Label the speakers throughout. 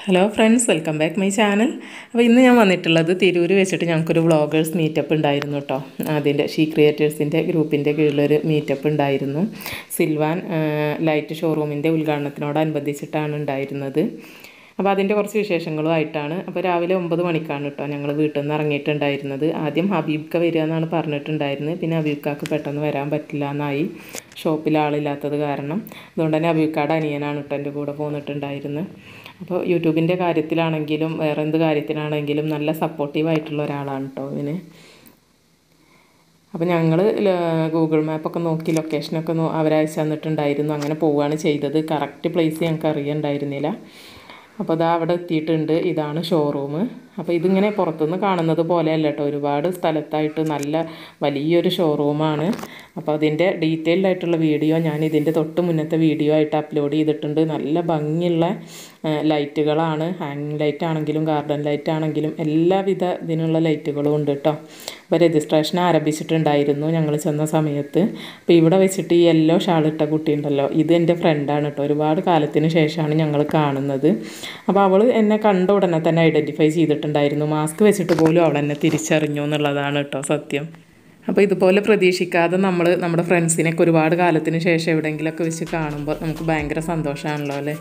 Speaker 1: Hello friends, welcome back my channel. അപ്പോൾ ഇന്ന് ഞാൻ വന്നിട്ടുള്ളത് തിരൂർ വെച്ചിട്ട് ഞങ്ങൾക്കൊരു വ്ളോഗേഴ്സ് മീറ്റപ്പ് ഉണ്ടായിരുന്നു കേട്ടോ. അതിൻ്റെ ക്രിയേറ്റേഴ്സിൻ്റെ ഗ്രൂപ്പിൻ്റെ കീഴിലൊരു മീറ്റപ്പ് ഉണ്ടായിരുന്നു. സിൽവാൻ ലൈറ്റ് ഷോറൂമിൻ്റെ ഉദ്ഘാടനത്തിനോടനുബന്ധിച്ചിട്ടാണ് ഉണ്ടായിരുന്നത്. അപ്പോൾ അതിൻ്റെ കുറച്ച് വിശേഷങ്ങളുമായിട്ടാണ്. അപ്പോൾ രാവിലെ 9 മണിക്കാണ് കേട്ടോ ഞങ്ങൾ വീട്ടിൽ നിന്ന് ഇറങ്ങിയിട്ടുണ്ടായിരുന്നത്. ആദ്യം ഹബീബ്ക്ക വരിക എന്നാണ് പറഞ്ഞിട്ടുണ്ടായിരുന്നത്. പിന്നെ ഹബീബ്ക്കാക്ക് പെട്ടെന്ന് വരാൻ പറ്റില്ല എന്നായി, ഷോപ്പിൽ ആളില്ലാത്തത് കാരണം. അതുകൊണ്ട് തന്നെ ഹബീബ്ക്കാടെ അനിയനാണ് കേട്ടോ എൻ്റെ കൂടെ പോന്നിട്ടുണ്ടായിരുന്നത്. അപ്പോൾ യൂട്യൂബിൻ്റെ കാര്യത്തിലാണെങ്കിലും വേറെ എന്ത് കാര്യത്തിലാണെങ്കിലും നല്ല സപ്പോർട്ടീവായിട്ടുള്ള ഒരാളാണ് കേട്ടോ ഇവന്. അപ്പോൾ ഞങ്ങൾ ഗൂഗിൾ മാപ്പൊക്കെ നോക്കി ലൊക്കേഷനൊക്കെ അവരയച്ചു തന്നിട്ടുണ്ടായിരുന്നു. അങ്ങനെ പോവുകയാണ് ചെയ്തത്. കറക്റ്റ് പ്ലേസ് ഞങ്ങൾക്ക് അറിയണ്ടായിരുന്നില്ല. അപ്പോൾ അതാ അവിടെ എത്തിയിട്ടുണ്ട്. ഇതാണ് ഷോറൂം. അപ്പോൾ ഇതിങ്ങനെ പുറത്തുനിന്ന് കാണുന്നത് പോലെയല്ല കേട്ടോ, ഒരുപാട് സ്ഥലത്തായിട്ട് നല്ല വലിയൊരു ഷോറൂമാണ്. അപ്പോൾ അതിൻ്റെ ഡീറ്റെയിൽഡ് ആയിട്ടുള്ള വീഡിയോ ഞാൻ ഇതിൻ്റെ തൊട്ട് മുന്നത്തെ വീഡിയോ ആയിട്ട് അപ്ലോഡ് ചെയ്തിട്ടുണ്ട്. നല്ല ഭംഗിയുള്ള ലൈറ്റുകളാണ്. ഹാങ്ങിങ് ലൈറ്റ് ആണെങ്കിലും ഗാർഡൻ ലൈറ്റ് ആണെങ്കിലും എല്ലാവിധ ഇതിനുള്ള ലൈറ്റുകളും ഉണ്ട് കേട്ടോ. അപ്പോൾ രജിസ്ട്രേഷൻ ആരംഭിച്ചിട്ടുണ്ടായിരുന്നു ഞങ്ങൾ ചെന്ന സമയത്ത്. അപ്പോൾ ഇവിടെ വെച്ചിട്ട് ഈ യെല്ലോ ഷാളിട്ട കുട്ടി ഉണ്ടല്ലോ, ഇത് എൻ്റെ ഫ്രണ്ടാണ് കേട്ടോ. ഒരുപാട് കാലത്തിന് ശേഷമാണ് ഞങ്ങൾ കാണുന്നത്. അപ്പോൾ അവൾ എന്നെ കണ്ട ഉടനെ തന്നെ ഐഡൻറ്റിഫൈ ചെയ്തിട്ടുണ്ടായിരുന്നു. മാസ്ക് വെച്ചിട്ട് പോലും അവൾ എന്നെ തിരിച്ചറിഞ്ഞു എന്നുള്ളതാണ് കേട്ടോ സത്യം. അപ്പോൾ ഇതുപോലെ പ്രതീക്ഷിക്കാതെ നമ്മുടെ ഫ്രണ്ട്സിനൊക്കെ ഒരുപാട് കാലത്തിന് ശേഷം എവിടെയെങ്കിലുമൊക്കെ വെച്ച് കാണുമ്പോൾ നമുക്ക് ഭയങ്കര സന്തോഷമാണല്ലോ അല്ലേ.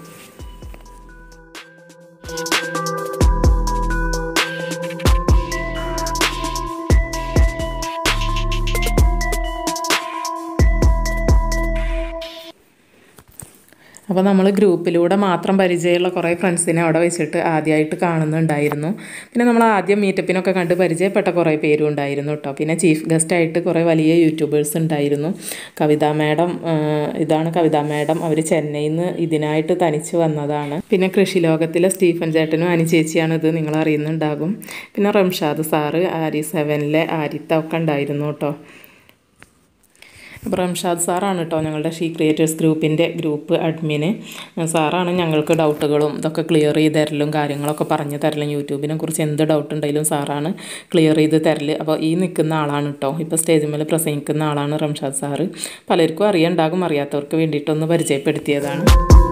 Speaker 1: അപ്പോൾ നമ്മൾ ഗ്രൂപ്പിലൂടെ മാത്രം പരിചയമുള്ള കുറേ ഫ്രണ്ട്സിനെ അവിടെ വെച്ചിട്ട് ആദ്യമായിട്ട് കാണുന്നുണ്ടായിരുന്നു. പിന്നെ നമ്മൾ ആദ്യം മീറ്റപ്പിനൊക്കെ കണ്ട് പരിചയപ്പെട്ട കുറേ പേരും ഉണ്ടായിരുന്നു കേട്ടോ. പിന്നെ ചീഫ് ഗസ്റ്റായിട്ട് കുറേ വലിയ യൂട്യൂബേഴ്സ് ഉണ്ടായിരുന്നു. കവിത മാഡം, ഇതാണ് കവിത മാഡം. അവർ ചെന്നൈയിൽ നിന്ന് ഇതിനായിട്ട് തനിച്ച് വന്നതാണ്. പിന്നെ കൃഷി ലോകത്തിലെ സ്റ്റീഫൻ ചേട്ടനും അനി ചേച്ചിയാണിത്, നിങ്ങൾ അറിയുന്നുണ്ടാകും. പിന്നെ റംഷാദ് സാറ്, ആരി 7ലെ ആരിത്ത ഒക്കെ ഉണ്ടായിരുന്നു കേട്ടോ. അപ്പോൾ റംഷാദ് സാറാണ് കേട്ടോ ഞങ്ങളുടെ ക്രിയേറ്റേഴ്സ് ഗ്രൂപ്പിൻ്റെ ഗ്രൂപ്പ് അഡ്മിന്. സാറാണ് ഞങ്ങൾക്ക് ഡൗട്ടുകളും ഇതൊക്കെ ക്ലിയർ ചെയ്ത് തരലും കാര്യങ്ങളൊക്കെ പറഞ്ഞു തരലും. യൂട്യൂബിനെ കുറിച്ച് എന്ത് ഡൗട്ട് ഉണ്ടെങ്കിലും സാറാണ് ക്ലിയർ ചെയ്ത് തരൽ. അപ്പോൾ ഈ നിൽക്കുന്ന ആളാണ് കേട്ടോ, ഇപ്പോൾ സ്റ്റേജ് മേൽ പ്രസംഗിക്കുന്ന ആളാണ് റംഷാദ് സാറ്. പലർക്കും അറിയുണ്ടാകും, അറിയാത്തവർക്ക് വേണ്ടിയിട്ടൊന്ന് പരിചയപ്പെടുത്തിയതാണ്.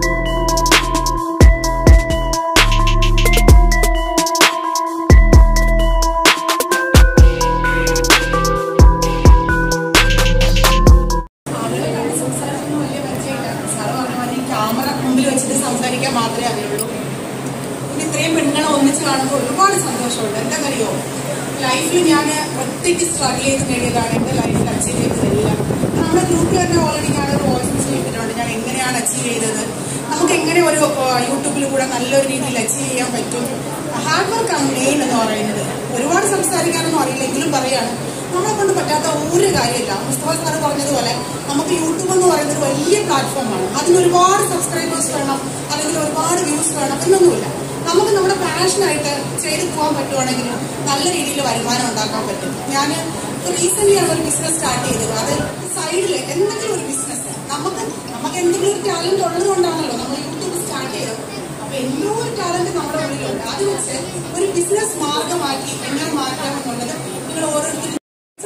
Speaker 2: മാത്രമേ അറിയുള്ളൂ. പിന്നെ ഇത്രയും പെണ്ണുങ്ങളെ ഒന്നിച്ച് കാണുമ്പോൾ ഒരുപാട് സന്തോഷമുണ്ട്. എന്താണെന്നറിയോ, ലൈഫിൽ ഞാൻ ഒറ്റയ്ക്ക് സ്ട്രഗിൾ ചെയ്ത് നേടിയതാണ് എൻ്റെ ലൈഫിൽ അച്ചീവ് ചെയ്തതെല്ലാം. നമ്മുടെ ഗ്രൂപ്പിൽ തന്നെ ഓൾറെഡി ഞാനൊരു വോയിസ് ചെയ്തിട്ടുണ്ട്, ഞാൻ എങ്ങനെയാണ് അച്ചീവ് ചെയ്തത്, നമുക്ക് എങ്ങനെ ഒരു യൂട്യൂബിൽ കൂടെ നല്ലൊരു രീതിയിൽ അച്ചീവ് ചെയ്യാൻ പറ്റും. ഹാർഡ് വർക്കാണ് മെയിൻ എന്ന് പറയുന്നത്. ഒരുപാട് സംസാരിക്കാനൊന്നും അറിയില്ലെങ്കിലും പറയാണ്, നമ്മളെ കൊണ്ട് പറ്റാത്ത ഒരു കാര്യമില്ല. മുസ്തഫ സാറ് പറഞ്ഞതുപോലെ നമുക്ക് യൂട്യൂബ് എന്ന് പറയുന്നത് വലിയ പ്ലാറ്റ്ഫോമാണ്. അതിന് ഒരുപാട് സബ്സ്ക്രൈബേഴ്സ് വേണം, അല്ലെങ്കിൽ ഒരുപാട് വ്യൂസ് വേണം എന്നൊന്നുമില്ല. നമുക്ക് നമ്മുടെ പാഷനായിട്ട് ചെയ്ത് പോകാൻ പറ്റുവാണെങ്കിൽ നല്ല രീതിയിൽ വരുമാനം ഉണ്ടാക്കാൻ പറ്റും. ഞാൻ റീസെന്റ് ആണ് ഒരു ബിസിനസ് സ്റ്റാർട്ട് ചെയ്തത്. അത് സൈഡിൽ എന്തെങ്കിലും ഒരു ബിസിനസ് നമുക്ക് എന്തെങ്കിലും ഒരു ടാലന്റ് ഉള്ളത് കൊണ്ടാണല്ലോ നമ്മൾ യൂട്യൂബ് സ്റ്റാർട്ട് ചെയ്തത്. അപ്പൊ എന്തോ ഒരു ടാലന്റ് നമ്മുടെ ഉള്ളിലുണ്ട്. അത് വെച്ച് ഒരു ബിസിനസ് മാർഗമാക്കി എങ്ങനെ മാറ്റാമെന്നുള്ളത് നിങ്ങൾ ഓരോരുത്തരും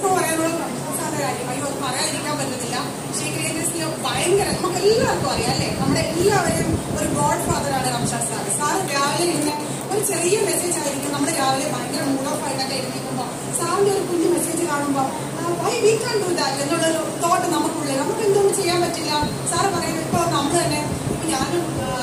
Speaker 2: പറയാതിരിക്കാൻ പറ്റത്തില്ല. ക്രിയേറ്റേഴ്സിൽ ഭയങ്കര നമുക്ക് എല്ലാവർക്കും അറിയാം അല്ലേ, നമ്മുടെ എല്ലാവരും ഒരു ഗോഡ് ഫാദറാണ് റംഷാദ് സാർ. സാറ് രാവിലെ ഇങ്ങനെ ഒരു ചെറിയ മെസ്സേജ് ആയിരിക്കും. നമ്മൾ രാവിലെ ഭയങ്കര മൂഡ് ഓഫ് ആയിട്ടൊക്കെ ഇരുന്നിരിക്കുമ്പോൾ സാറിന്റെ ഒരു കുഞ്ഞു മെസ്സേജ് കാണുമ്പോൾ why we can do that എന്നുള്ളൊരു തോട്ട് നമുക്കുള്ളിൽ, നമുക്ക് എന്തൊന്നും ചെയ്യാൻ പറ്റില്ല. സാറ് പറയുന്നത് ഇപ്പോൾ നമ്മൾ തന്നെ, ഇപ്പൊ ഞാനും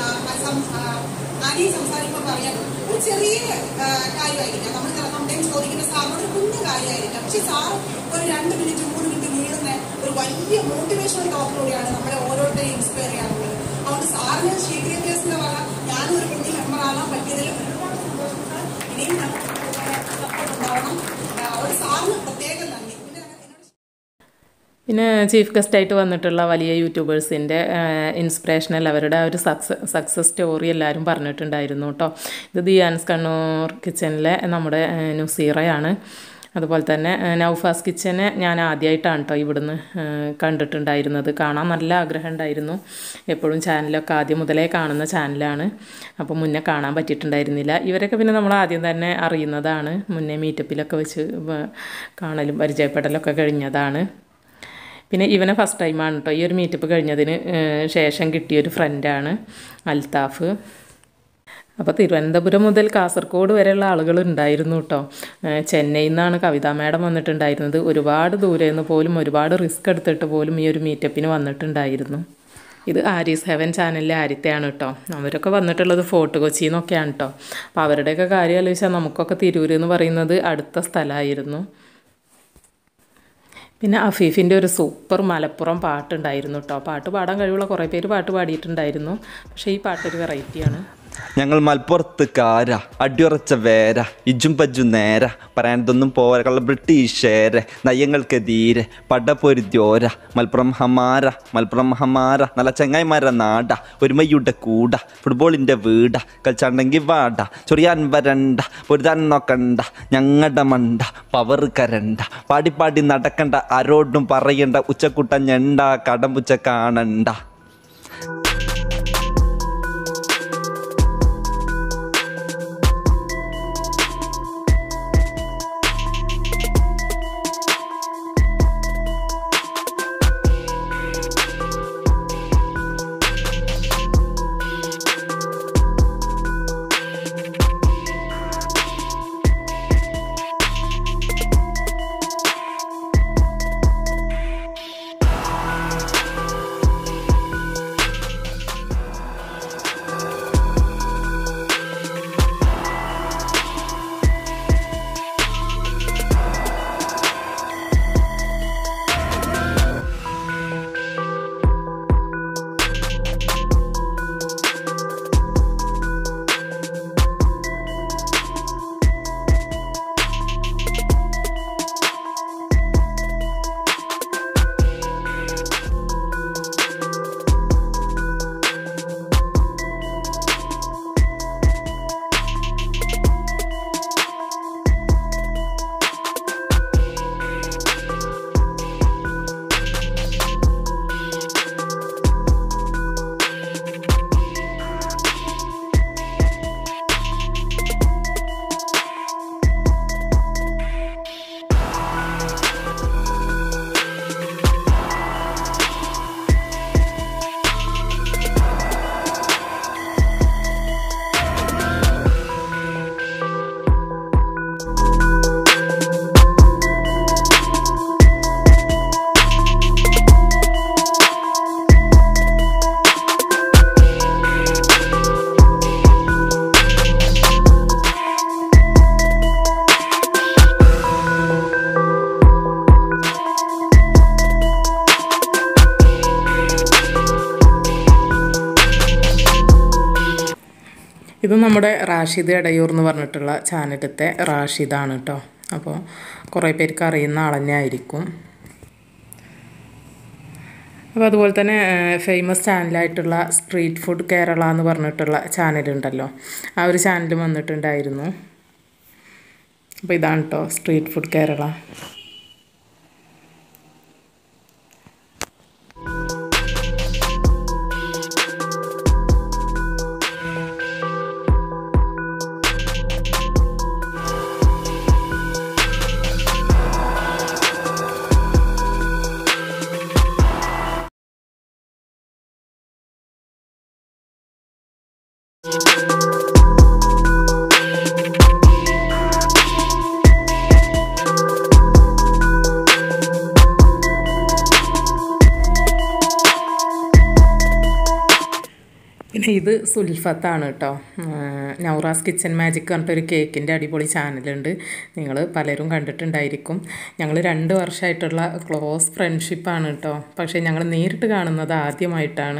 Speaker 2: ആരെയും സംസാരിക്കുമ്പോൾ പറയാം ഒരു ചെറിയ കാര്യമായിരിക്കാം, നമ്മൾ നമ്മുടെ ചോദിക്കുന്ന സാറിനോട് ഒരു കുഞ്ഞു കാര്യമായിരിക്കാം. പക്ഷെ സാർ ഒരു 2 മിനിറ്റ് 3 മിനിറ്റ് നീളുന്ന ഒരു വലിയ മോട്ടിവേഷണൽ ടോക്കിലൂടെയാണ് നമ്മളെ ഓരോരുത്തരെയും ഇൻസ്പയർ ചെയ്യാറുള്ളത്. അതുകൊണ്ട് സാറിന് ക്രിയേറ്റേഴ്സിന്റെ വക ഞാനും ഒരു കുഞ്ഞു മെമ്പർ ആകാൻ പറ്റിയതിൽ ഒരുപാട് സന്തോഷങ്ങൾ. ഇനിയും സപ്പോർട്ട് ഉണ്ടാവണം. അതുകൊണ്ട് സാറിന് പ്രത്യേകം നന്ദി.
Speaker 1: പിന്നെ ചീഫ് ഗസ്റ്റായിട്ട് വന്നിട്ടുള്ള വലിയ യൂട്യൂബേഴ്സിൻ്റെ ഇൻസ്പിറേഷണൽ അവരുടെ ഒരു സക്സസ് സ്റ്റോറി എല്ലാവരും പറഞ്ഞിട്ടുണ്ടായിരുന്നു കേട്ടോ. ഇത് ദിയാൻസ് കണ്ണൂർ കിച്ചണിലെ നമ്മുടെ നുസീറയാണ്. അതുപോലെ തന്നെ നൗഫാസ് കിച്ചനെ ഞാൻ ആദ്യമായിട്ടാണ് കേട്ടോ ഇവിടുന്ന് കണ്ടിട്ടുണ്ടായിരുന്നത്. കാണാൻ നല്ല ആഗ്രഹം ഉണ്ടായിരുന്നു. എപ്പോഴും ചാനലൊക്കെ ആദ്യം മുതലേ കാണുന്ന ചാനലാണ്. അപ്പോൾ മുന്നേ കാണാൻ പറ്റിയിട്ടുണ്ടായിരുന്നില്ല. ഇവരൊക്കെ പിന്നെ നമ്മൾ ആദ്യം തന്നെ അറിയുന്നതാണ്. മുന്നേ മീറ്റപ്പിലൊക്കെ വെച്ച് കാണലും പരിചയപ്പെടലൊക്കെ കഴിഞ്ഞതാണ്. പിന്നെ ഇവനെ ഫസ്റ്റ് ടൈമാണ് കേട്ടോ ഈ ഒരു മീറ്റപ്പ് കഴിഞ്ഞതിന് ശേഷം കിട്ടിയൊരു ഫ്രണ്ടാണ് അൽത്താഫ്. അപ്പോൾ തിരുവനന്തപുരം മുതൽ കാസർഗോഡ് വരെയുള്ള ആളുകളുണ്ടായിരുന്നു കേട്ടോ. ചെന്നൈയിൽ നിന്നാണ് കവിതാ മാഡം വന്നിട്ടുണ്ടായിരുന്നത്. ഒരുപാട് ദൂരെ നിന്ന് പോലും ഒരുപാട് റിസ്ക് എടുത്തിട്ട് പോലും ഈ ഒരു മീറ്റപ്പിന് വന്നിട്ടുണ്ടായിരുന്നു. ഇത് ആരീസ് ഹെവൻ ചാനലിലെ ആര്യത്തെയാണ് കേട്ടോ. അവരൊക്കെ വന്നിട്ടുള്ളത് ഫോർട്ട് കൊച്ചിയിൽ നിന്നൊക്കെയാണ് കേട്ടോ. അപ്പോൾ അവരുടെയൊക്കെ കാര്യം ആലോചിച്ചാൽ നമുക്കൊക്കെ തിരൂർ എന്ന് പറയുന്നത് അടുത്ത സ്ഥലമായിരുന്നു. പിന്നെ അഫീഫിൻ്റെ ഒരു സൂപ്പർ മലപ്പുറം പാട്ടുണ്ടായിരുന്നു കേട്ടോ. പാട്ട് പാടാൻ കഴിവുള്ള കുറേ പേര് പാട്ട് പാടിയിട്ടുണ്ടായിരുന്നു. പക്ഷേ ഈ പാട്ടൊരു വെറൈറ്റിയാണ്.
Speaker 3: ഞങ്ങൾ മലപ്പുറത്തുകാര അടിയുറച്ച വേര ഇജും പജും നേര പറയാനതൊന്നും പോരാ ബ്രിട്ടീഷേരെ നയങ്ങൾക്കെതിരെ പടപൊരുദ്യോര മലപ്പുറം ഹമാര നല്ല ചങ്ങായിമാരെ നാട ഒരുമയുടെ കൂട ഫുട്ബോളിൻ്റെ വീട കളിച്ചാണ്ടെങ്കിൽ വാട ചൊറിയാൻ വരണ്ട പൊരുതാൻ നോക്കണ്ട ഞങ്ങളുടെ മണ്ട പവർ കരണ്ട പാടി നടക്കണ്ട ആരോടും പറയണ്ട ഉച്ചക്കുട്ട ഞണ്ട കടമ്പുച്ച കാണണ്ട.
Speaker 1: ഇത് നമ്മുടെ റാഷിദ് എടയൂർ എന്ന് പറഞ്ഞിട്ടുള്ള ചാനലത്തെ റാഷിദാണ് കേട്ടോ. അപ്പോൾ കുറേ പേർക്ക് അറിയുന്ന ആൾ തന്നെ ആയിരിക്കും. അപ്പോൾ അതുപോലെ തന്നെ ഫേമസ് ചാനലായിട്ടുള്ള സ്ട്രീറ്റ് ഫുഡ് കേരള എന്ന് പറഞ്ഞിട്ടുള്ള ചാനലുണ്ടല്ലോ, ആ ഒരു ചാനൽ വന്നിട്ടുണ്ടായിരുന്നു. അപ്പോൾ ഇതാണ് കേട്ടോ സ്ട്രീറ്റ് ഫുഡ് കേരള. പിന്നെ ഇത് സുൽഫത്താണ് കേട്ടോ. നൗറാസ് കിച്ചൻ മാജിക് പറഞ്ഞിട്ടൊരു കേക്കിൻ്റെ അടിപൊളി ചാനലുണ്ട്, നിങ്ങൾ പലരും കണ്ടിട്ടുണ്ടായിരിക്കും. ഞങ്ങൾ 2 വർഷമായിട്ടുള്ള ക്ലോസ് ഫ്രണ്ട്ഷിപ്പാണ് കേട്ടോ. പക്ഷേ ഞങ്ങൾ നേരിട്ട് കാണുന്നത് ആദ്യമായിട്ടാണ്.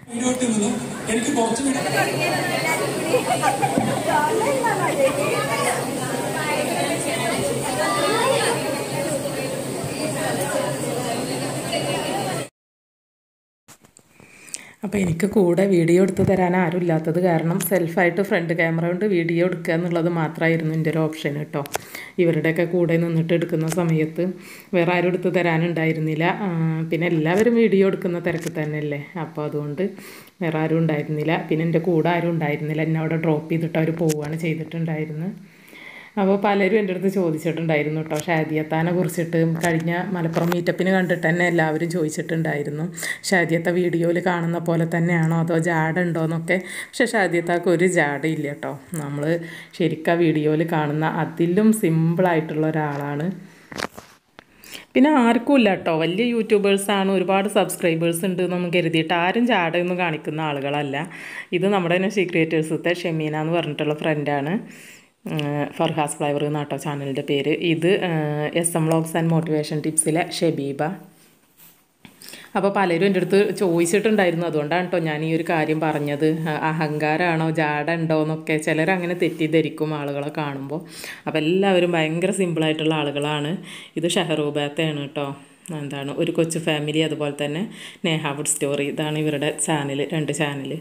Speaker 1: അപ്പോൾ എനിക്ക് കൂടെ വീഡിയോ എടുത്ത് തരാൻ ആരും ഇല്ലാത്തത് കാരണം സെൽഫായിട്ട് ഫ്രണ്ട് ക്യാമറ കൊണ്ട് വീഡിയോ എടുക്കുക എന്നുള്ളത് മാത്രമായിരുന്നു എൻ്റെ ഒരു ഓപ്ഷൻ കേട്ടോ. ഇവരുടെയൊക്കെ കൂടെ നിന്നിട്ട് എടുക്കുന്ന സമയത്ത് വേറെ ആരും എടുത്ത് തരാനുണ്ടായിരുന്നില്ല. പിന്നെ എല്ലാവരും വീഡിയോ എടുക്കുന്ന തിരക്ക് തന്നെയല്ലേ, അപ്പോൾ അതുകൊണ്ട് വേറെ ആരും ഉണ്ടായിരുന്നില്ല. പിന്നെ എൻ്റെ കൂടെ ആരും ഉണ്ടായിരുന്നില്ല, എന്നെ അവിടെ ഡ്രോപ്പ് ചെയ്തിട്ട് അവർ പോവുകയാണ് ചെയ്തിട്ടുണ്ടായിരുന്നത്. അപ്പോൾ പലരും എൻ്റെ അടുത്ത് ചോദിച്ചിട്ടുണ്ടായിരുന്നു കേട്ടോ ഷാദിയത്താനെ കുറിച്ചിട്ട്. കഴിഞ്ഞ മലപ്പുറം മീറ്റപ്പിന് കണ്ടിട്ട് തന്നെ എല്ലാവരും ചോദിച്ചിട്ടുണ്ടായിരുന്നു ഷാദിയത്ത വീഡിയോയിൽ കാണുന്ന പോലെ തന്നെയാണോ അതോ ജാട ഉണ്ടോ എന്നൊക്കെ. പക്ഷേ ഷാദിയത്താക്ക് ഒരു ജാടയില്ല കേട്ടോ. നമ്മൾ ശരിക്കും വീഡിയോയിൽ കാണുന്ന അതിലും സിമ്പിളായിട്ടുള്ള ഒരാളാണ്. പിന്നെ ആർക്കും ഇല്ല കേട്ടോ, വലിയ യൂട്യൂബേഴ്സാണ്, ഒരുപാട് സബ്സ്ക്രൈബേഴ്സ് ഉണ്ട് എന്നൊന്നും കരുതിയിട്ട് ആരും ജാടയൊന്നും കാണിക്കുന്ന ആളുകളല്ല. ഇത് നമ്മുടെ തന്നെ ക്രിയേറ്റേഴ്സത്തെ ഷെമീന എന്ന് പറഞ്ഞിട്ടുള്ള ഫ്രണ്ടാണ്. ഫർഹാസ് ഫ്ലൈവർ എന്നാട്ടോ ചാനലിൻ്റെ പേര്. ഇത് SM വ്ളോഗ്സ് ആൻഡ് മോട്ടിവേഷൻ ടിപ്സിലെ ഷബീബ. അപ്പോൾ പലരും എൻ്റെ അടുത്ത് ചോദിച്ചിട്ടുണ്ടായിരുന്നു, അതുകൊണ്ടാണ് കേട്ടോ ഞാൻ ഈ ഒരു കാര്യം പറഞ്ഞത്. അഹങ്കാരമാണോ ജാട ഉണ്ടോ എന്നൊക്കെ ചിലരങ്ങനെ തെറ്റിദ്ധരിക്കും ആളുകളെ കാണുമ്പോൾ. അപ്പോൾ എല്ലാവരും ഭയങ്കര സിമ്പിളായിട്ടുള്ള ആളുകളാണ്. ഇത് ഷഹറൂബാത്തയാണ് കേട്ടോ. എന്താണ് ഒരു കൊച്ചു ഫാമിലി, അതുപോലെ തന്നെ നേഹാവുഡ് സ്റ്റോറി. ഇതാണ് ഇവരുടെ channel, 2 channel.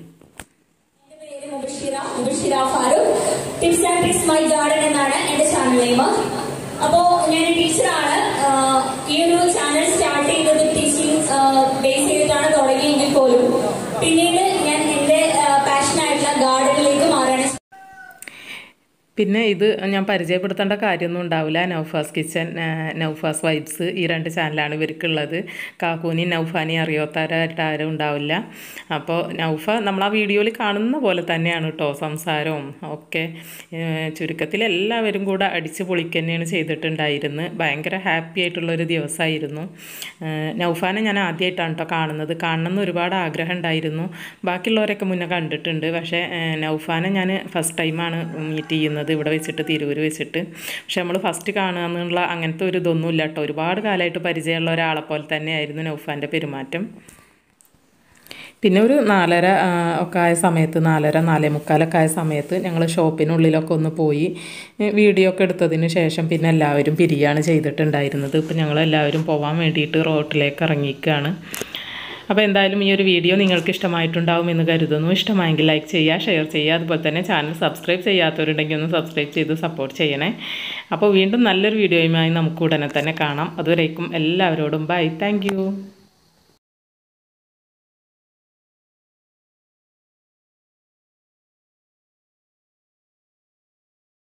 Speaker 4: Tips and tricks my garden എന്നാണ് എൻ്റെ ചാനൽ നെയിം. അപ്പോൾ ഞാൻ ടീച്ചറാണ്. ഈ ഒരു ചാനൽ സ്റ്റാർട്ട് ചെയ്തത് ടീച്ചിങ് ബേസ് ചെയ്തിട്ടാണ് തുടങ്ങിയെങ്കിൽ പോലും പിന്നീട് ഞാൻ എൻ്റെ പാഷനായിട്ടുള്ള ഗാർഡനിലേക്ക് മാറാണ്.
Speaker 1: പിന്നെ ഇത് ഞാൻ പരിചയപ്പെടുത്തേണ്ട കാര്യമൊന്നും ഉണ്ടാവില്ല. നൗഫാസ് കിച്ചൻ, നൗഫാസ് വൈബ്സ്, ഈ 2 ചാനലാണ് ഇവർക്കുള്ളത്. കാക്കൂനി നൗഫാനി അറിയാത്തവരായിട്ട് ആരും ഉണ്ടാവില്ല. അപ്പോൾ നൗഫ നമ്മൾ ആ വീഡിയോയിൽ കാണുന്ന പോലെ തന്നെയാണ് കേട്ടോ സംസാരവും ഒക്കെ. ചുരുക്കത്തിൽ എല്ലാവരും കൂടെ അടിച്ച് പൊളിക്ക് തന്നെയാണ് ചെയ്തിട്ടുണ്ടായിരുന്നത്. ഭയങ്കര ഹാപ്പി ആയിട്ടുള്ളൊരു ദിവസമായിരുന്നു. നൗഫാനെ ഞാൻ ആദ്യമായിട്ടാണ് കേട്ടോ കാണുന്നത്. കാണണമെന്ന് ഒരുപാട് ആഗ്രഹം ഉണ്ടായിരുന്നു. ബാക്കിയുള്ളവരൊക്കെ മുന്നേ കണ്ടിട്ടുണ്ട്. പക്ഷേ നൗഫാനെ ഞാൻ ഫസ്റ്റ് ടൈമാണ് മീറ്റ് ചെയ്യുന്നത് ഇവിടെ വെച്ചിട്ട്, തിരൂർ വെച്ചിട്ട്. പക്ഷെ നമ്മൾ ഫസ്റ്റ് കാണുക എന്നുള്ള അങ്ങനത്തെ ഒരു ഇതൊന്നും ഇല്ല കേട്ടോ. ഒരുപാട് കാലമായിട്ട് പരിചയമുള്ള ഒരാളെ പോലെ തന്നെയായിരുന്നു നൗഫാൻ്റെ പെരുമാറ്റം. പിന്നെ ഒരു 4:30 ഒക്കെ ആയ സമയത്ത്, 4:30 4:45 ആയ സമയത്ത് ഞങ്ങൾ ഷോപ്പിനുള്ളിലൊക്കെ ഒന്ന് പോയി വീഡിയോ ഒക്കെ എടുത്തതിന് ശേഷം പിന്നെ എല്ലാവരും പിരിയാണ് ചെയ്തിട്ടുണ്ടായിരുന്നത്. ഇപ്പം ഞങ്ങളെല്ലാവരും പോകാൻ വേണ്ടിയിട്ട് റോട്ടിലേക്ക് ഇറങ്ങിയിരിക്കുകയാണ്. അപ്പോൾ എന്തായാലും ഈ ഒരു വീഡിയോ നിങ്ങൾക്ക് ഇഷ്ടമായിട്ടുണ്ടാവുമെന്ന് കരുതുന്നു. ഇഷ്ടമായെങ്കിൽ ലൈക്ക് ചെയ്യുക, ഷെയർ ചെയ്യുക. അതുപോലെ തന്നെ ചാനൽ സബ്സ്ക്രൈബ് ചെയ്യാത്തവരുണ്ടെങ്കിൽ ഒന്ന് സബ്സ്ക്രൈബ് ചെയ്ത് സപ്പോർട്ട് ചെയ്യണേ. അപ്പോൾ വീണ്ടും നല്ലൊരു വീഡിയോയുമായി നമുക്ക് ഉടനെ തന്നെ കാണാം. അതുവരേക്കും എല്ലാവരോടും ബൈ. താങ്ക്